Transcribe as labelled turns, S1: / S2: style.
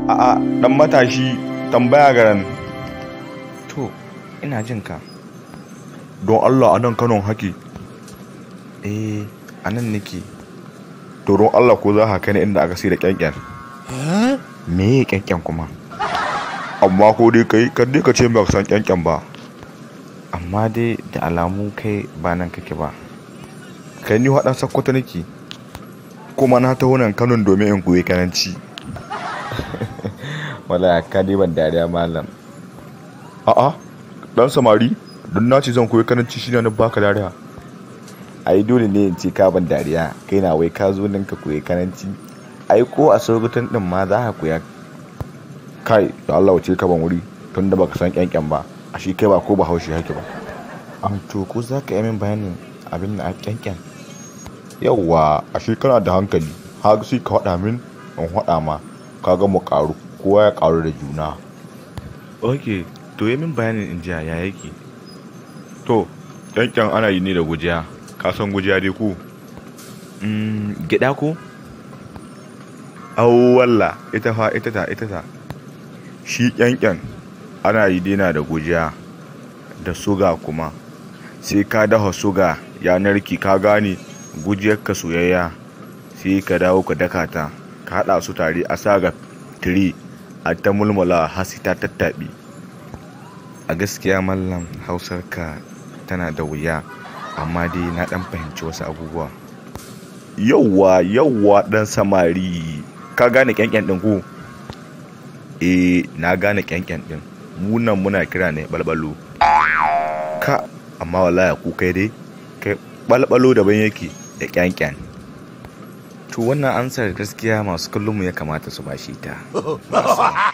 S1: A'a, dan matashi tambaya garan.
S2: To, ina jin ka.
S1: Don Allah a nan Kano haki.
S2: A nan nake.
S1: To don Allah ko za ka kai ni inda aka sai da kyankyan.
S2: Me ya kyankyan kuma?
S1: Amma ko dai kai kar dai ka ce ba ka san kyankyan ba.
S2: Amma dai da alamu kai ba nan kake ba.
S1: Kai ni waɗan Sokoto nake. Kuma na taho nan Kano domin in koyi Kananci.
S2: Wala ka dai ban dariya malam.
S1: A'a, dan samari, don na ce zan koyi Kananci shine na baka dariya.
S2: Ai dole ne in ce ka ban dariya, kai na wai ka zo nan ka koyi Kananci. Ai ko a Sokoton din ma za ka koya.
S1: Kai, da Allah wace ka ban wuri tun da baka san kyankyan ba. Ashe kai ba ko ba haushi hake ba.
S2: To ko za ka yi min bayanin abin da a kyankyan?
S1: Yawwa, ashe kana da hankali. Har sai ka faɗa min in faɗa ma. Ka ga mu ƙaru, kowa ya ƙaru da juna.
S2: Ok, to yi min bayanin in jiya ya yake.
S1: To, kyankyan ana yi ne da gujiya. Ka san gujiya dai ko?
S2: Gyaɗa ko?
S1: Walla, ita ta. Shi kyankyan ana yi dina da gujiya da suga kuma. Sai ka dafa suga ya narki ka gane gujiyar ka soyayya. Sai ka dawo ka daka ta, ka haɗa su tare a sa ga tire a ta mulmula har sai ta tattaɓe.
S2: A gaskiya mallam hausar ka tana da wuya, amma dai na ɗan fahimci wasu abubuwa.
S1: Yawwa ɗan samari, ka gane kyankyan ɗin ko? Na gane kyankyan ɗin. Munan muna kira ne balbalo. Ka, amma wallahi ku kai dai, kai balbalo daban yake da kyankyan.
S2: To wannan ansar gaskiya masu kallon mu ya kamata su bashi ta.